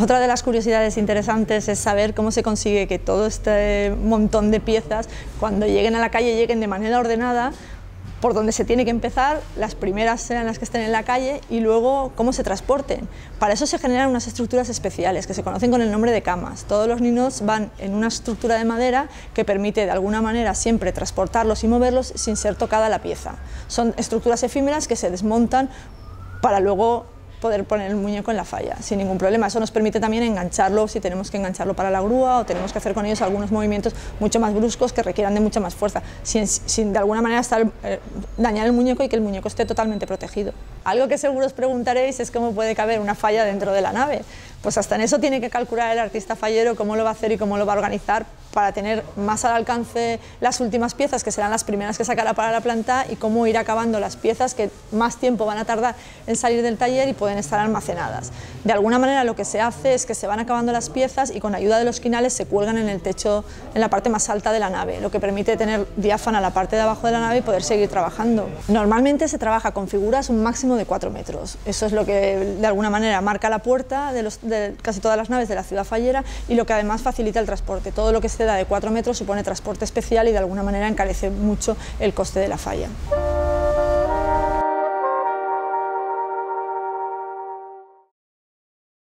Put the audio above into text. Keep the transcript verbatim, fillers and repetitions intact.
Otra de las curiosidades interesantes es saber cómo se consigue que todo este montón de piezas, cuando lleguen a la calle, lleguen de manera ordenada, por donde se tiene que empezar, las primeras serán las que estén en la calle y luego cómo se transporten. Para eso se generan unas estructuras especiales que se conocen con el nombre de camas. Todos los ninos van en una estructura de madera que permite de alguna manera siempre transportarlos y moverlos sin ser tocada la pieza. Son estructuras efímeras que se desmontan para luego poder poner el muñeco en la falla sin ningún problema. Eso nos permite también engancharlo si tenemos que engancharlo para la grúa o tenemos que hacer con ellos algunos movimientos mucho más bruscos que requieran de mucha más fuerza, sin, sin de alguna manera estar, eh, dañar el muñeco y que el muñeco esté totalmente protegido. Algo que seguro os preguntaréis es cómo puede caber una falla dentro de la nave. Pues hasta en eso tiene que calcular el artista fallero cómo lo va a hacer y cómo lo va a organizar para tener más al alcance las últimas piezas, que serán las primeras que sacará para la planta, y cómo ir acabando las piezas que más tiempo van a tardar en salir del taller y pueden estar almacenadas. De alguna manera lo que se hace es que se van acabando las piezas y con ayuda de los quinales se cuelgan en el techo, en la parte más alta de la nave, lo que permite tener diáfana la parte de abajo de la nave y poder seguir trabajando. Normalmente se trabaja con figuras un máximo de cuatro metros. Eso es lo que de alguna manera marca la puerta de, los, de casi todas las naves de la ciudad fallera y lo que además facilita el transporte. Todo lo que se da de cuatro metros supone transporte especial y de alguna manera encarece mucho el coste de la falla.